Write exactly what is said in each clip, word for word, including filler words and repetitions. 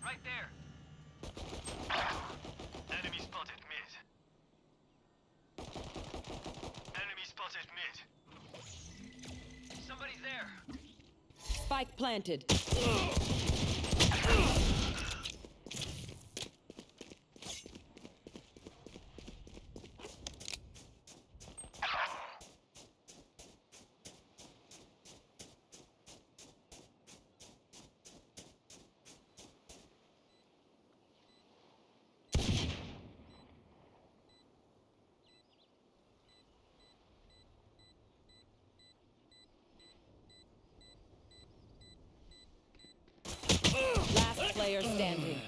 Right there. Enemy spotted mid. Enemy spotted mid. Somebody's there. Spike planted. Last player standing.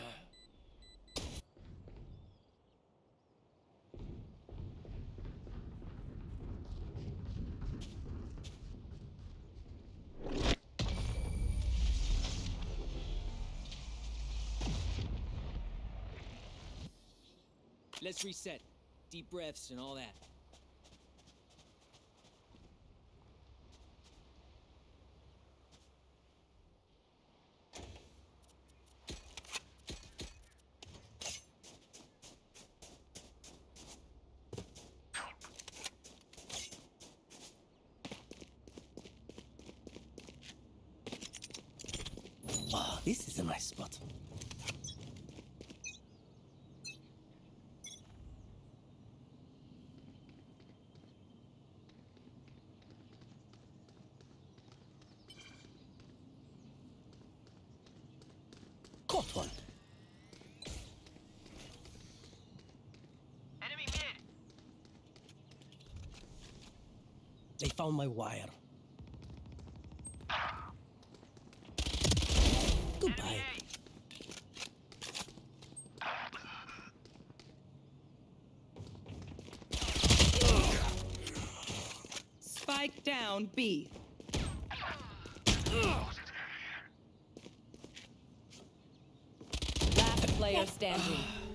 Let's reset. Deep breaths and all that. Wow, this is a nice spot. Caught one. Enemy mid. They found my wire. Goodbye. Enemy Spike down B. Last player standing.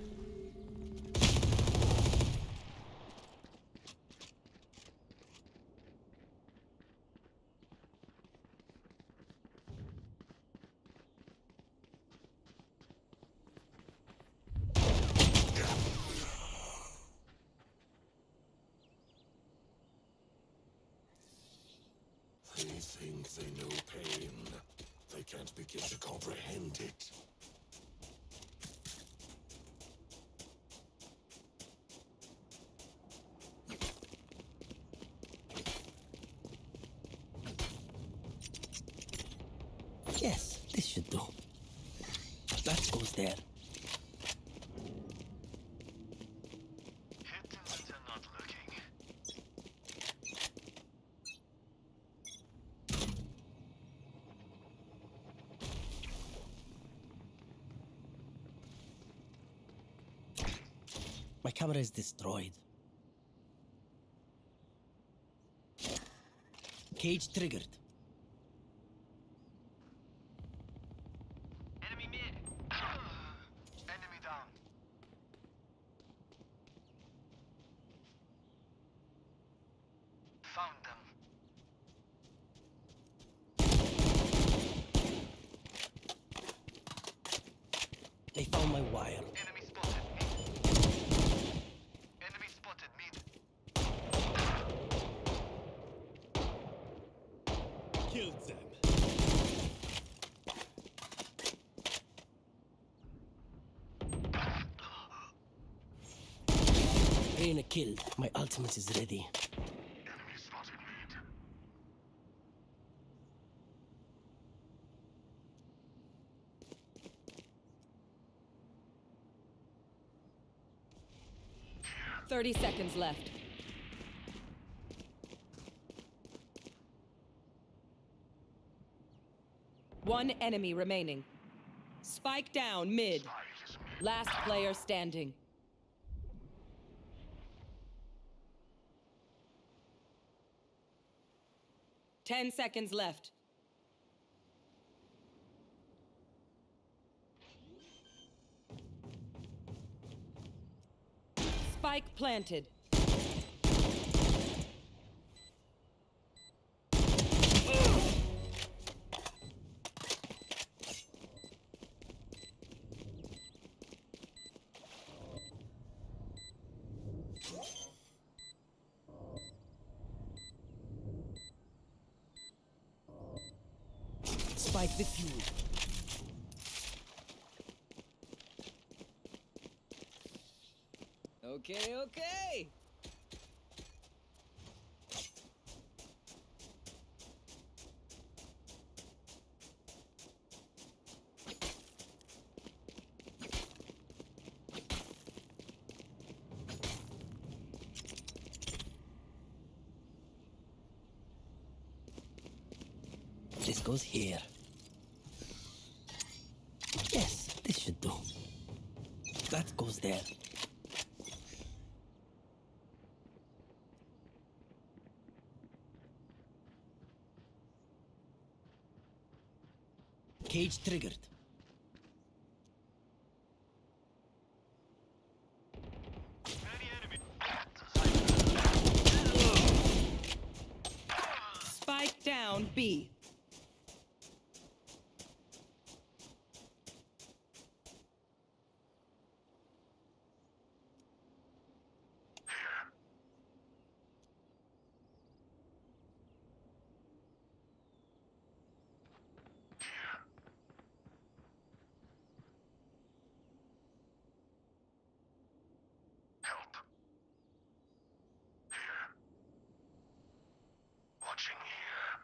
They think they know pain. They can't begin to comprehend it. Yes, this should do. That goes there. hit when they're not looking. My camera is destroyed. Cage triggered. Enemy mid. Enemy down. Found them. They found my wire. Enemy spotted mid. Enemy spotted mid. Killed them. Reyna killed. My ultimate is ready. Enemy spotted mid. Thirty seconds left. One enemy remaining. Spike down mid. Last player standing. Ten seconds left. Spike planted. like the fuel. Okay, okay. This goes here. Yes, this should do. That goes there. Cage triggered. Enemy, enemy. Spike down B. Help. Here. Watching here.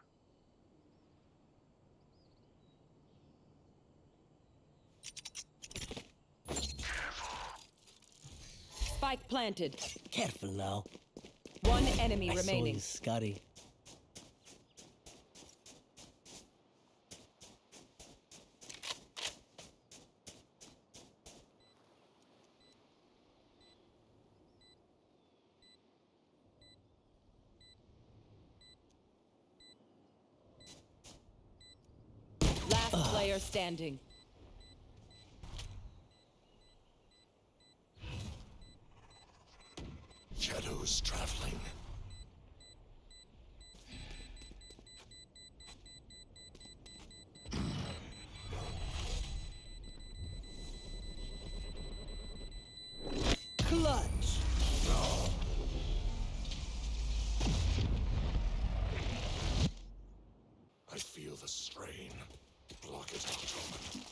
Spike planted. Careful now. One enemy I saw remaining. you, Scotty. Last player standing. Shadows traveling. Clutch! I feel the strain. Block it out, Omen.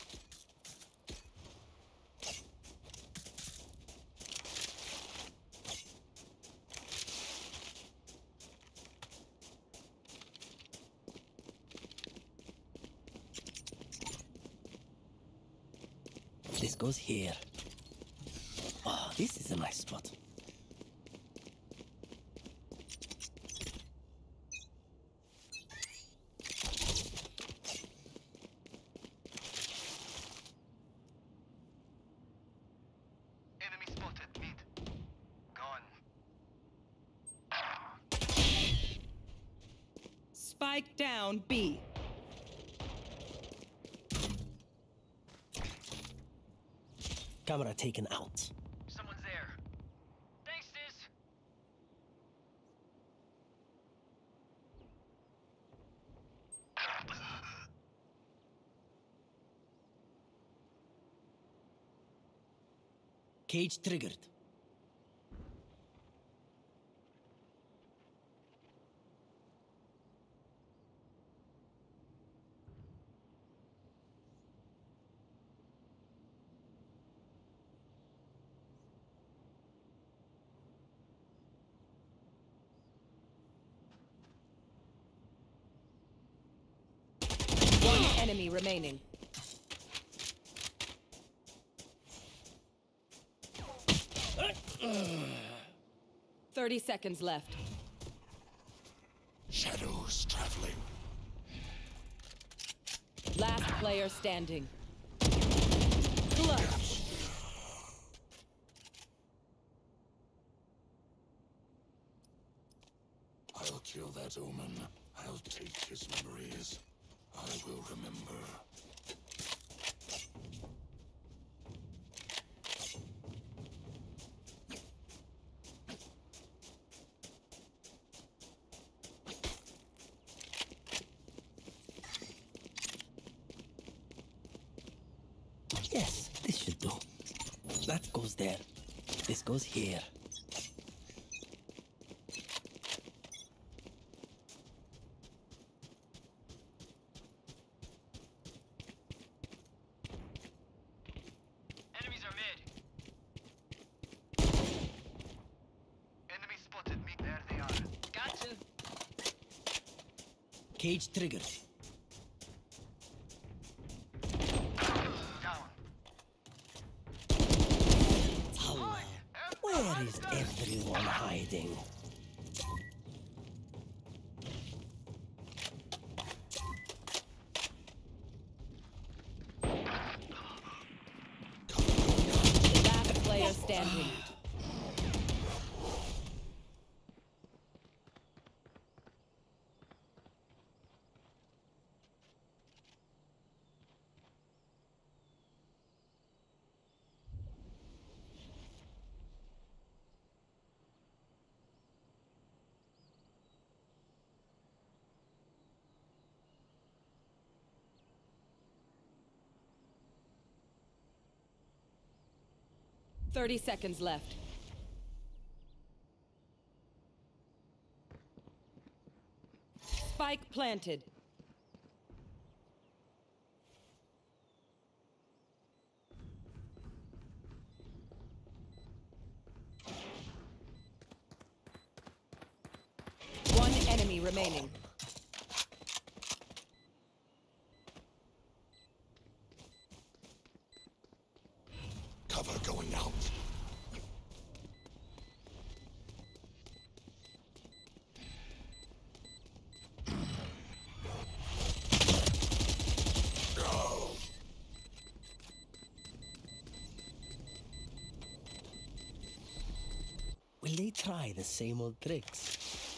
This goes here. Oh, this is a nice spot. Enemy spotted. Mid. Gone. Spike down B. Camera taken out. Someone's there. Thanks, sis. Cage triggered. One enemy remaining. Thirty seconds left. Shadows traveling. Last player standing. Clutch. I'll kill that Omen. I'll take his memories. I will remember. Yes, this should do. That goes there. This goes here. Cage triggered. Down. Allah, where is everyone hiding? Last player standing. Thirty seconds left. Spike planted. One enemy remaining. Cover going out. Will they try the same old tricks?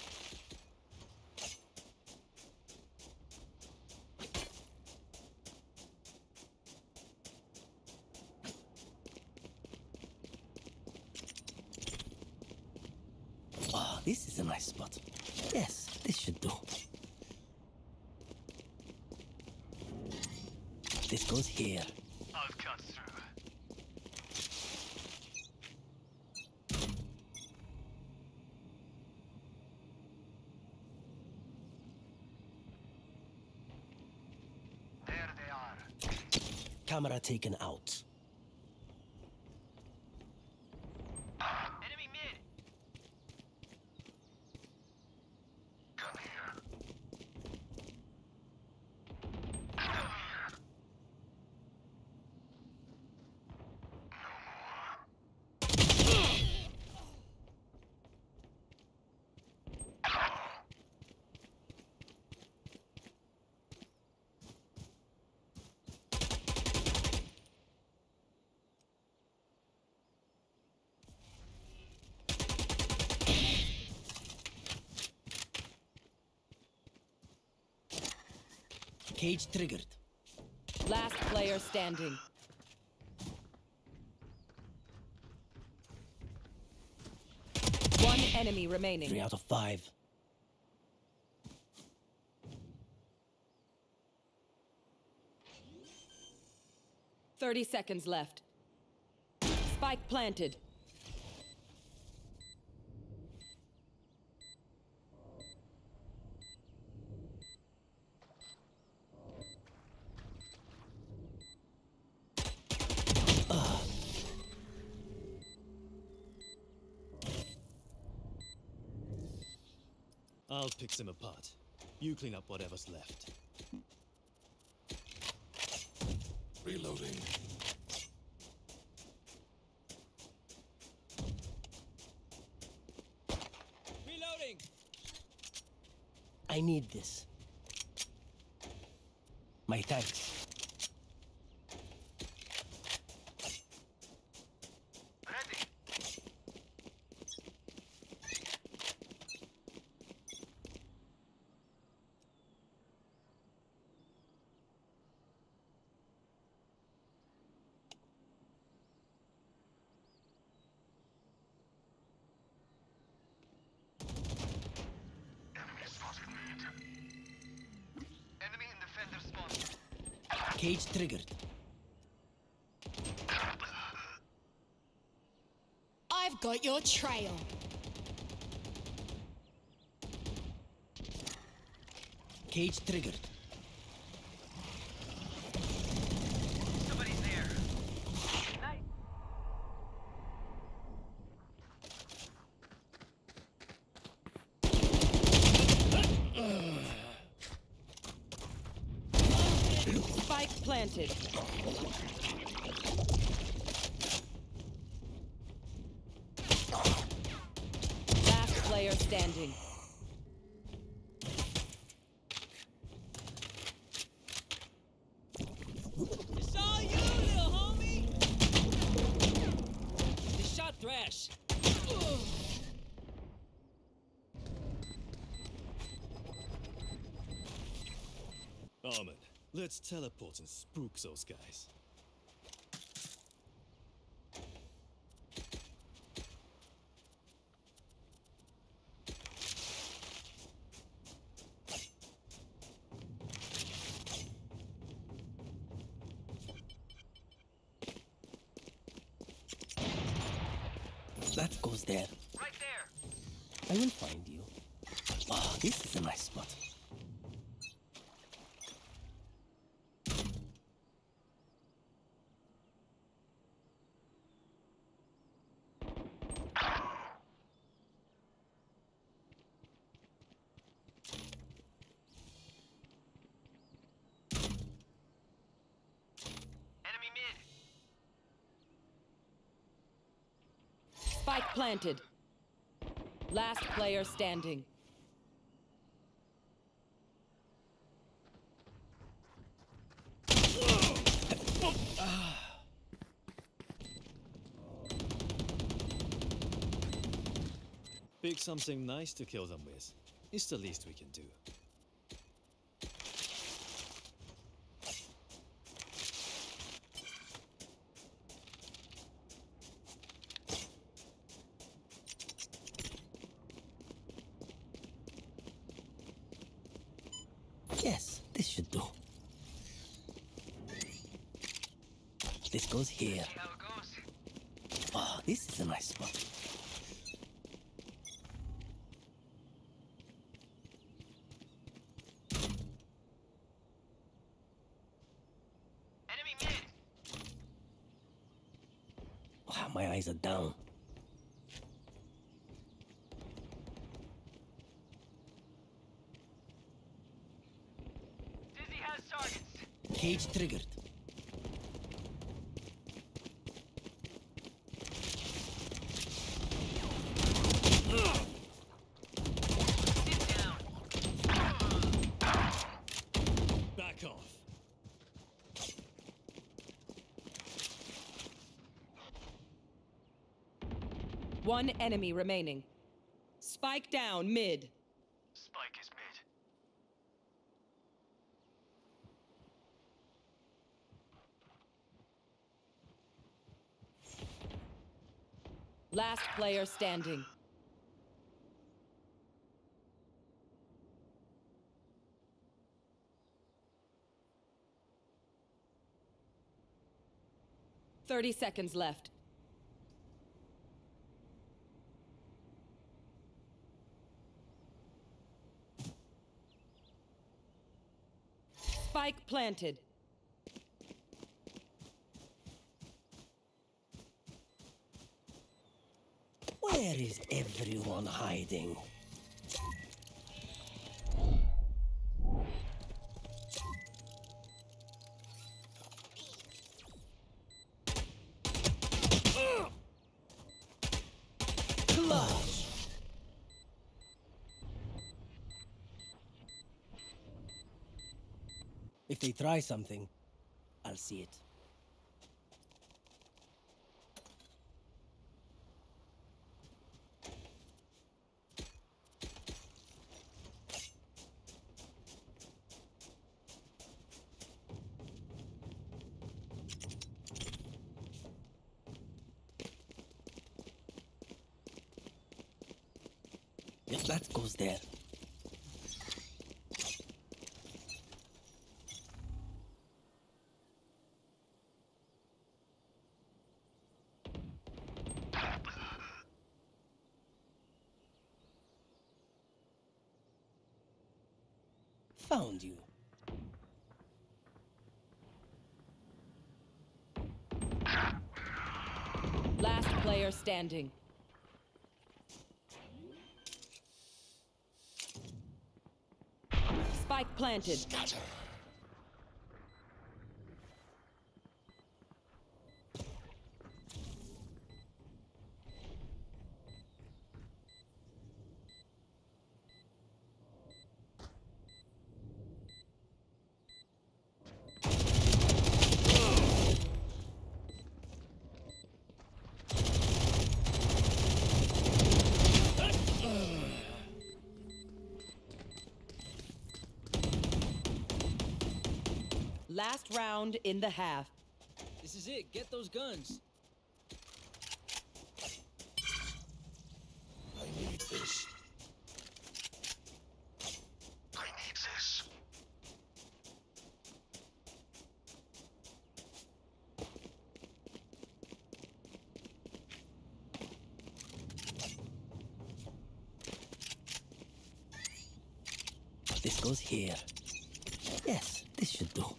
Oh, this is a nice spot. Yes, this should do. This goes here. I'll cut through. There they are. Camera taken out. Enemy mid. Come here. Come here. Cage triggered. Last player standing. One enemy remaining. Three out of five. Thirty seconds left. Spike planted. I'll pick them apart. You clean up whatever's left. Reloading. Reloading! I need this. My thanks. Ready. Enemy spotted mid. Enemy in defender spawn. Cage triggered. I've got your trail. Cage triggered. Somebody's there. Nice. Spike planted. Last player standing. It's all you, little homie! The shot Thrash. Armin, let's teleport and spook those guys. That goes there. Right there. I will find you. Oh, this is a nice spot. Enemy mid. Spike planted. Last player standing. Pick something nice to kill them with. It's the least we can do. Yes, this should do. This goes here. See how it goes. Oh, this is a nice spot. Enemy mid. Wow, my eyes are down. Dizzy has targets. Cage triggered. Sit down. Back off. One enemy remaining. Spike down mid. Spike is mid. Last player standing. Thirty seconds left. Spike planted. Where is everyone hiding? Clutch. If they try something, I'll see it. Yes, that goes there. Found you. Last player standing. Spike planted. Scatter. Last round in the half. This is it. Get those guns. I need this. I need this. This goes here. Yes, this should do.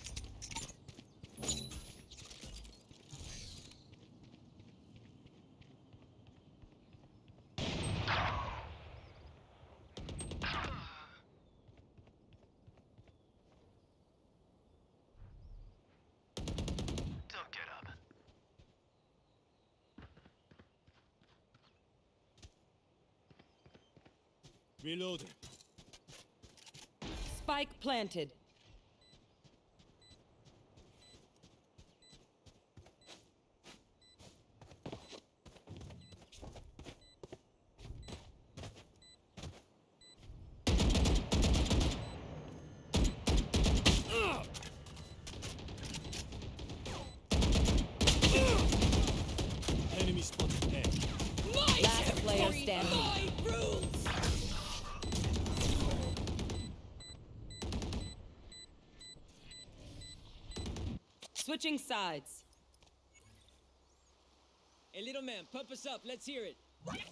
Don't get up. Reloading. Spike planted. Enemy spotted A. Last player standing. Switching sides. Hey, little man, pump us up. Let's hear it.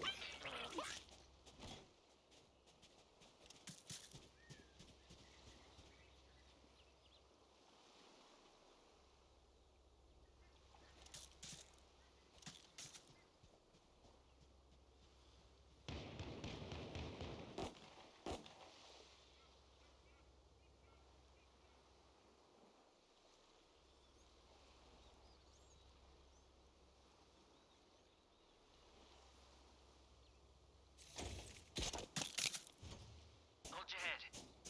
Hold your head.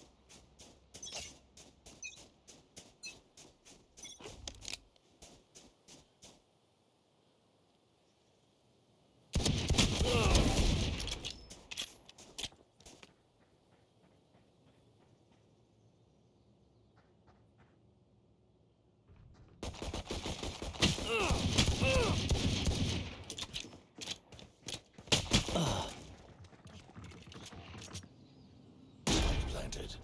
Planted.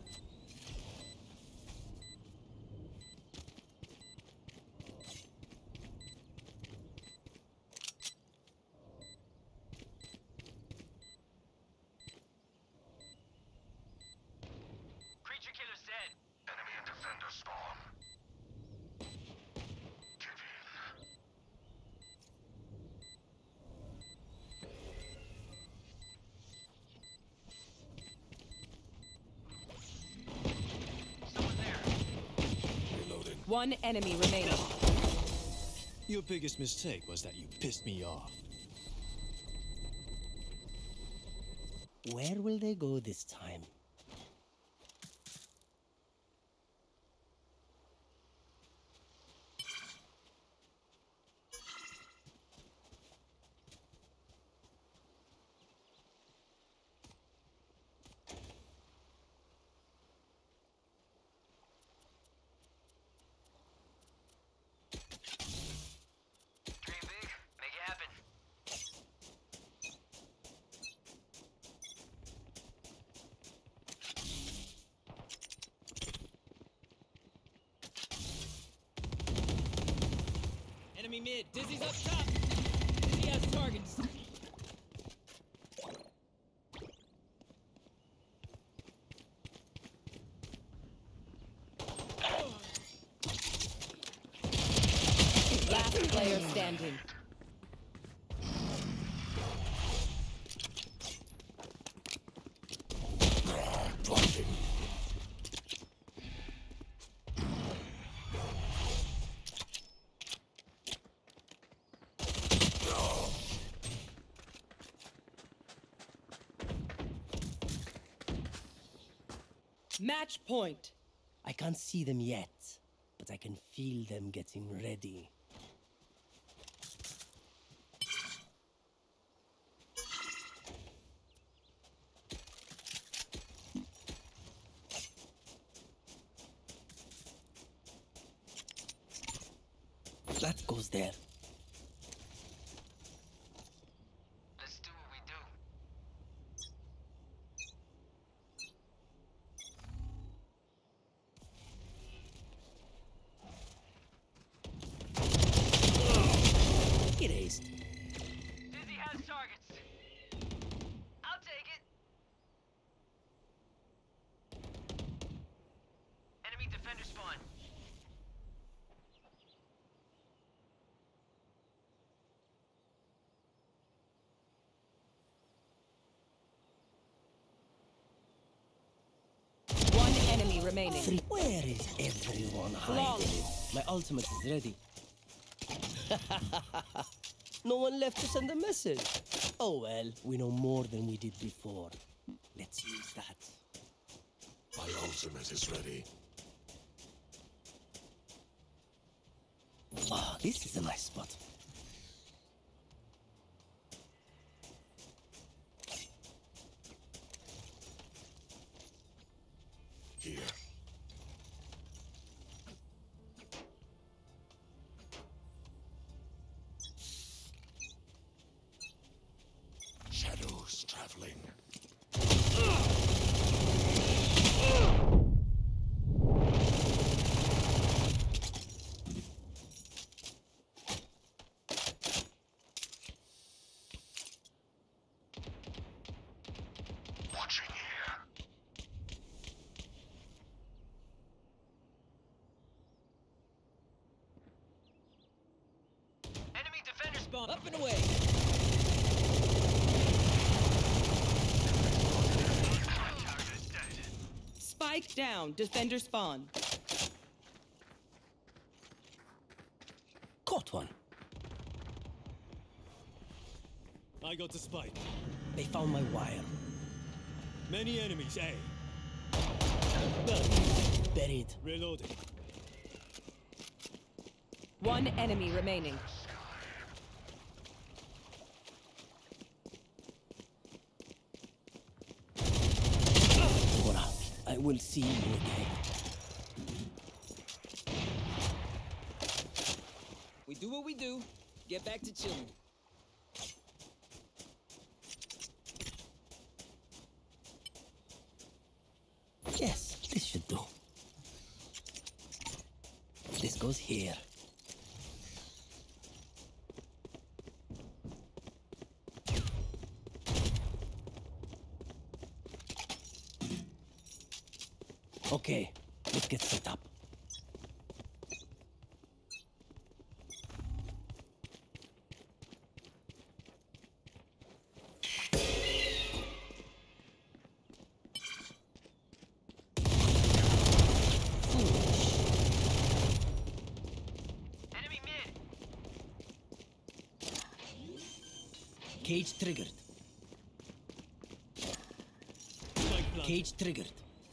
Creature killer's dead. Enemy and defender spawn. Give in. Someone there. Reloading. One enemy remaining. Your biggest mistake was that you pissed me off. Where will they go this time? Dream big, make it happen. Enemy mid. Dizzy's up top. Dizzy has targets. Last player standing. Blocking. Match point. I can't see them yet, but I can feel them getting ready. That goes there. Let's do what we do. Erased. Dizzy has targets. I'll take it. Enemy defender spawn. One enemy remaining. Three. Where is everyone hiding? My ultimate is ready. No one left to send a message. Oh well, we know more than we did before. Let's use that. My ultimate is ready. Ah, this is a nice spot. Here. Shadows traveling. Watching here. Enemy defender spawn. Spawn up and away. Target is dead. Spike down. Defender spawn. Caught one. I got the spike. They found my wire. Many enemies, eh? Buried. Reloading. One enemy remaining. Bora, I will see you again. We do what we do. Get back to chilling. Yes, this should do. This goes here. Okay, let's get set up. Enemy mid. Cage triggered. Spike planted. Cage triggered.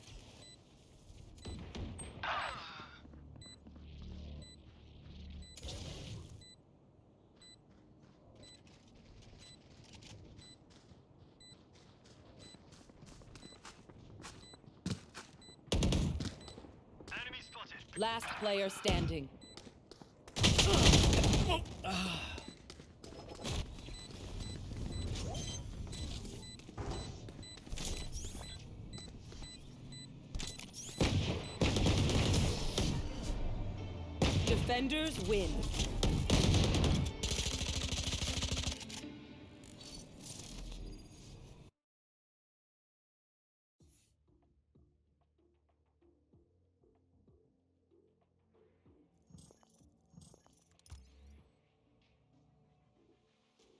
Enemy spotted. Last player standing. Defenders win.